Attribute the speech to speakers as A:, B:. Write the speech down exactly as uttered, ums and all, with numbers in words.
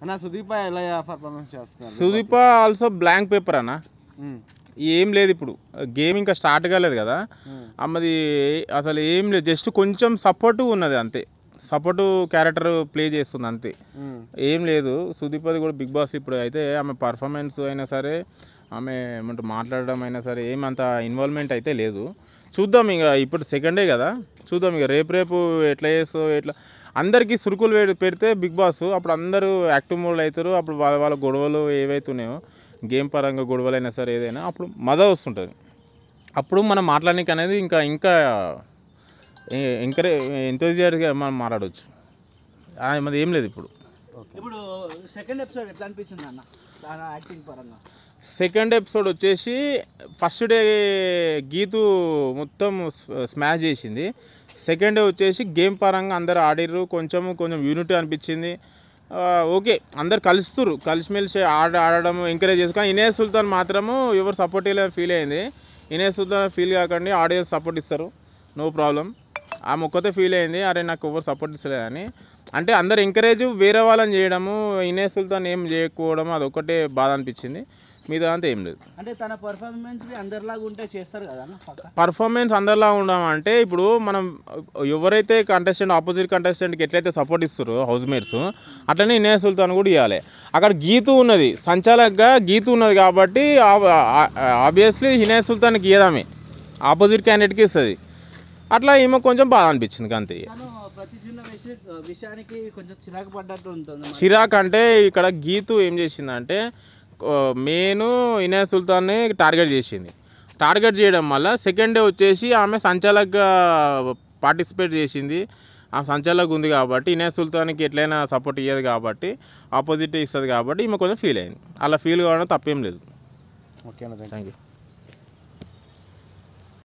A: అన్న సుదీప ఎలా పర్ఫార్మెన్స్ చేస్తున్నారు?
B: సుదీప ఆల్సో బ్లాంక్ పేపర్ అన్న, ఏం లేదు ఇప్పుడు గేమ్ ఇంకా స్టార్ట్ కాలేదు కదా అమ్మది, అసలు ఏం లేదు, జస్ట్ కొంచెం సపోర్ట్ ఉన్నది అంతే, సపోర్ట్ క్యారెక్టర్ ప్లే చేస్తుంది అంతే, ఏం లేదు. సుదీపది కూడా బిగ్ బాస్ ఇప్పుడు అయితే ఆమె పర్ఫార్మెన్స్ అయినా సరే, ఆమె ఏమంటారు మాట్లాడడం అయినా సరే ఏమంత ఇన్వాల్వ్మెంట్ అయితే లేదు. చూద్దాం ఇక, ఇప్పుడు సెకండ్ డే కదా, చూద్దాం ఇక రేపు రేపు ఎట్లా చేస్తావు ఎట్లా. అందరికీ సురుకులు పెడితే బిగ్ బాస్ అప్పుడు అందరూ యాక్టివ్ మోడ్లో అవుతారు, అప్పుడు వాళ్ళ వాళ్ళ గొడవలు ఏవైతున్నాయో గేమ్ పరంగా గొడవలు అయినా సరే ఏదైనా అప్పుడు మజా వస్తుంటుంది, అప్పుడు మనం మాట్లాడడానికి అనేది ఇంకా ఇంకా ఎంకరేజ్ ఎంతోజియాస్గా మనం మాట్లాడవచ్చు. అది ఏం లేదు ఇప్పుడు.
C: ఇప్పుడు సెకండ్ ఎపిసోడ్ ఎట్లా అనిపించింది అన్న యాక్టింగ్ పరంగా?
B: సెకండ్ ఎపిసోడ్ వచ్చేసి ఫస్ట్ డే గీతు మొత్తం స్మాష్ చేసింది, సెకండ్ డే వచ్చేసి గేమ్ పరంగా అందరు ఆడిర్రు, కొంచెం కొంచెం యూనిటీ అనిపించింది. ఓకే అందరు కలుస్తురు, కలిసిమెలిసి ఆడ ఆడడం ఎంకరేజ్ చేసి, కానీ ఇనేస్ సుల్తాన్ మాత్రము ఎవరు సపోర్ట్ ఇవ్వలేదు ఫీల్ అయింది. ఇనేస్ సుల్తాన్ ఫీల్ కాకండి ఆడియన్స్ సపోర్ట్ ఇస్తారు, నో ప్రాబ్లం. ఆ మొక్కతే ఫీల్ అయింది, అరే నాకు ఎవరు సపోర్ట్ ఇస్తలేదని. అంటే అందరు ఎంకరేజ్ వేరే వాళ్ళని చేయడము, ఇనేస్ సుల్తాన్ ఏం చేయకపోవడం అదొక్కటే బాధ అనిపించింది, మీద అంతా ఏం లేదు.
C: అంటే తన పర్ఫార్మెన్స్ అందరిలాగా ఉంటే చేస్తారు కదా?
B: పర్ఫార్మెన్స్ అందరిలా ఉండమంటే ఇప్పుడు మనం ఎవరైతే కంటెస్టెంట్ ఆపోజిట్ కంటెస్టెంట్కి ఎట్లయితే సపోర్ట్ ఇస్తారో హౌస్ మేట్స్, అట్లనే ఇనేస్ సుల్తాన్ కూడా ఇవ్వాలి. అక్కడ గీతు ఉన్నది, సంచాలకగా గీతు ఉన్నది కాబట్టి ఆబ్వియస్లీ ఇనేస్ సుల్తాన్కి ఇవ్వదామే, ఆపోజిట్ క్యాండిడేట్కి ఇస్తుంది. అట్లా ఏమో కొంచెం బాధ అనిపించింది అంతే.
C: ప్రతి చిన్న విషయానికి కొంచెం చిరాకు పడ్డట్టు ఉంటుంది.
B: చిరాకు అంటే ఇక్కడ గీతు ఏం చేసిందంటే మెయిన్ ఇనేస్ సుల్తాన్ని టార్గెట్ చేసింది, టార్గెట్ చేయడం వల్ల సెకండ్ డే వచ్చేసి ఆమె సంచాలకగా పార్టిసిపేట్ చేసింది. ఆ సంచాలక ఉంది కాబట్టి ఇనేస్ సుల్తాన్కి ఎట్లయినా సపోర్ట్ ఇవ్వదు కాబట్టి, ఆపోజిట్ ఇస్తుంది కాబట్టి ఈమె కొంచెం ఫీల్ అయింది. అలా ఫీల్ కావడం తప్పేం లేదు.
A: Okay, thank you.